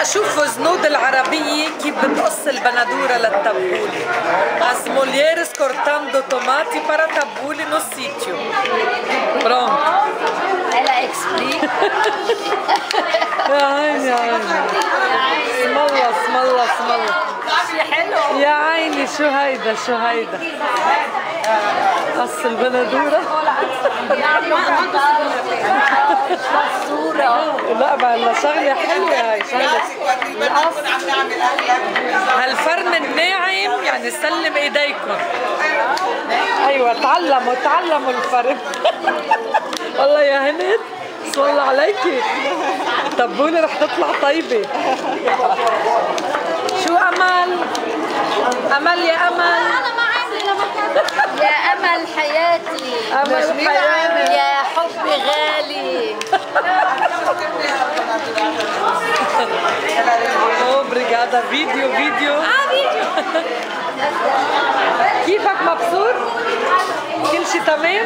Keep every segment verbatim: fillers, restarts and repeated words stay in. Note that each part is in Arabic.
شوفوا زنود العربية كيف بتقص البندورة للتبولة. As mulheres cortando tomate para tabule no sítio. Pronto. Ela explica. يا عيني يا عيني. اسم الله اسم الله اسم الله. شي حلو. يا عيني شو هيدا شو هيدا. قص البندورة. لا بقى شغلة حلوة هاي شغلة. هالفرن الناعم يعني سلم ايديكم. ايوه تعلموا تعلموا الفرن. والله يا هند اسم الله عليكي. تبولة رح تطلع طيبة. شو امل؟ امل يا امل. يا امل حياتي. امل حياتي. يا حبي غالي. Obrigada. فيديو فيديو. اه فيديو. كيفك مبسوط؟ كل شيء تمام؟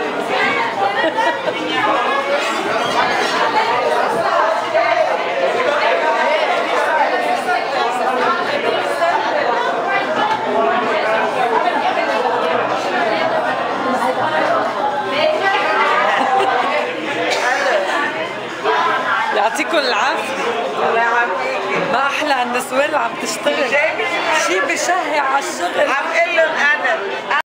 يعطيكم العافية. ما أحلى النسوان اللي عم تشتغل. شي بشهي على الشغل. عم قلن أنا